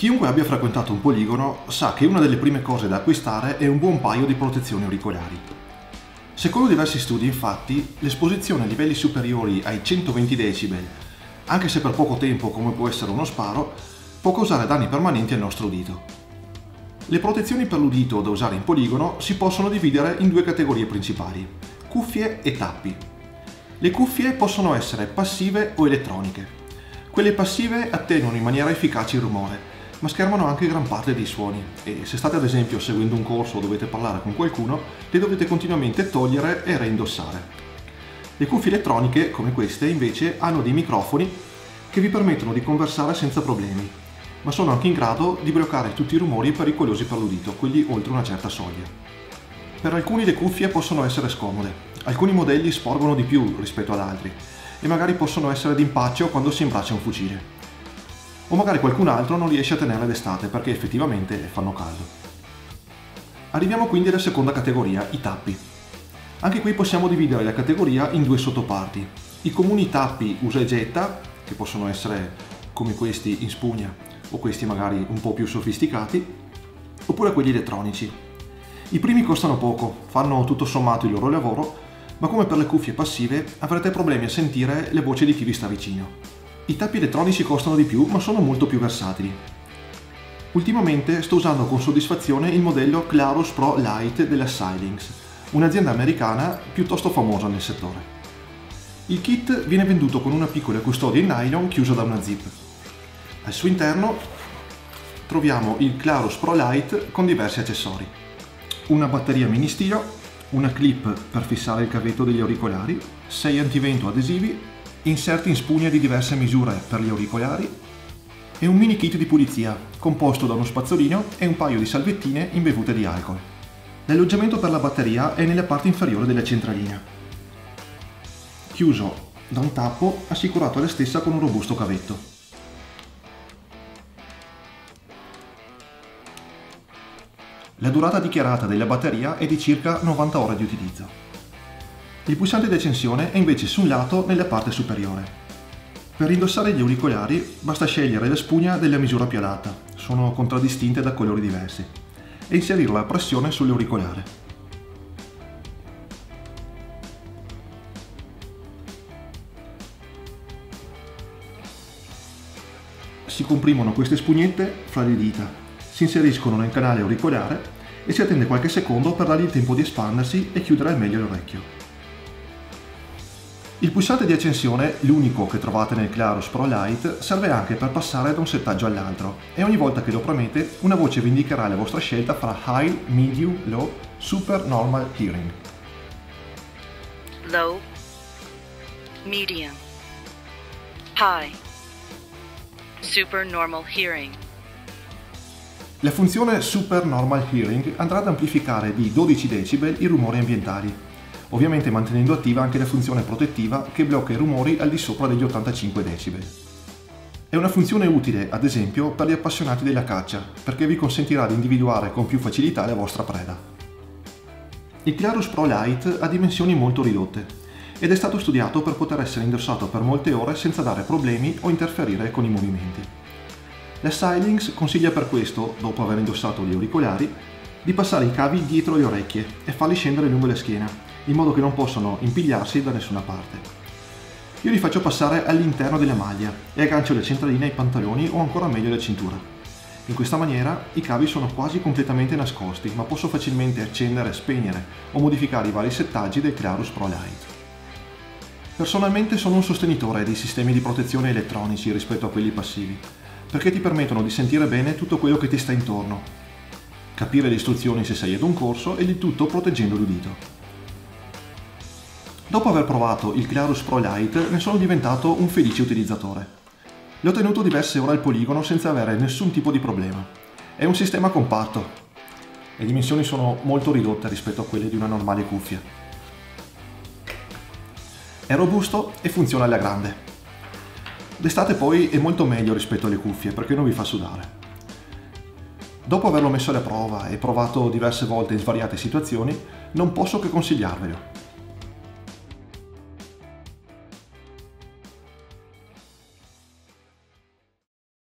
Chiunque abbia frequentato un poligono sa che una delle prime cose da acquistare è un buon paio di protezioni auricolari. Secondo diversi studi, infatti, l'esposizione a livelli superiori ai 120 decibel, anche se per poco tempo come può essere uno sparo, può causare danni permanenti al nostro udito. Le protezioni per l'udito da usare in poligono si possono dividere in due categorie principali: cuffie e tappi. Le cuffie possono essere passive o elettroniche. Quelle passive attenuano in maniera efficace il rumore, ma schermano anche gran parte dei suoni e se state ad esempio seguendo un corso o dovete parlare con qualcuno, le dovete continuamente togliere e reindossare. Le cuffie elettroniche, come queste, invece hanno dei microfoni che vi permettono di conversare senza problemi, ma sono anche in grado di bloccare tutti i rumori pericolosi per l'udito, quelli oltre una certa soglia. Per alcuni le cuffie possono essere scomode, alcuni modelli sporgono di più rispetto ad altri e magari possono essere d'impaccio quando si imbraccia un fucile. O magari qualcun altro non riesce a tenerle d'estate perché effettivamente fanno caldo. Arriviamo quindi alla seconda categoria, i tappi. Anche qui possiamo dividere la categoria in due sottoparti: i comuni tappi usa e getta, che possono essere come questi in spugna o questi magari un po' più sofisticati, oppure quelli elettronici. I primi costano poco, fanno tutto sommato il loro lavoro, ma come per le cuffie passive avrete problemi a sentire le voci di chi vi sta vicino. I tappi elettronici costano di più, ma sono molto più versatili. Ultimamente sto usando con soddisfazione il modello Clarus Pro Lite della Xilinx, un'azienda americana piuttosto famosa nel settore. Il kit viene venduto con una piccola custodia in nylon chiusa da una zip. Al suo interno troviamo il Clarus Pro Lite con diversi accessori: una batteria mini stilo, una clip per fissare il cavetto degli auricolari, 6 antivento adesivi, inserti in spugna di diverse misure per gli auricolari e un mini kit di pulizia composto da uno spazzolino e un paio di salvettine imbevute di alcol. L'alloggiamento per la batteria è nella parte inferiore della centralina, chiuso da un tappo assicurato alla stessa con un robusto cavetto. La durata dichiarata della batteria è di circa 90 ore di utilizzo. Il pulsante di accensione è invece su un lato nella parte superiore. Per indossare gli auricolari basta scegliere la spugna della misura più adatta, sono contraddistinte da colori diversi, e inserirla a pressione sull'auricolare. Si comprimono queste spugnette fra le dita, si inseriscono nel canale auricolare e si attende qualche secondo per dargli il tempo di espandersi e chiudere al meglio l'orecchio. Il pulsante di accensione, l'unico che trovate nel Clarus Pro Lite, serve anche per passare da un settaggio all'altro e ogni volta che lo premete una voce vi indicherà la vostra scelta fra High, Medium, Low, Super Normal Hearing. Low, Medium, High, Super Normal Hearing. La funzione Super Normal Hearing andrà ad amplificare di 12 decibel i rumori ambientali, ovviamente mantenendo attiva anche la funzione protettiva che blocca i rumori al di sopra degli 85 decibel. È una funzione utile, ad esempio, per gli appassionati della caccia, perché vi consentirà di individuare con più facilità la vostra preda. Il Clarus Pro Lite ha dimensioni molto ridotte ed è stato studiato per poter essere indossato per molte ore senza dare problemi o interferire con i movimenti. La Xilinx consiglia per questo, dopo aver indossato gli auricolari, di passare i cavi dietro le orecchie e farli scendere lungo la schiena, in modo che non possano impigliarsi da nessuna parte. Io li faccio passare all'interno della maglia e aggancio la centralina ai pantaloni o ancora meglio la cintura. In questa maniera i cavi sono quasi completamente nascosti, ma posso facilmente accendere, spegnere o modificare i vari settaggi del Clarus Pro Lite. Personalmente sono un sostenitore dei sistemi di protezione elettronici rispetto a quelli passivi, perché ti permettono di sentire bene tutto quello che ti sta intorno, capire le istruzioni se sei ad un corso e il tutto proteggendo l'udito. Dopo aver provato il Clarus Pro Lite ne sono diventato un felice utilizzatore. L'ho tenuto diverse ore al poligono senza avere nessun tipo di problema. È un sistema compatto. Le dimensioni sono molto ridotte rispetto a quelle di una normale cuffia. È robusto e funziona alla grande. D'estate poi è molto meglio rispetto alle cuffie perché non vi fa sudare. Dopo averlo messo alla prova e provato diverse volte in svariate situazioni, non posso che consigliarvelo.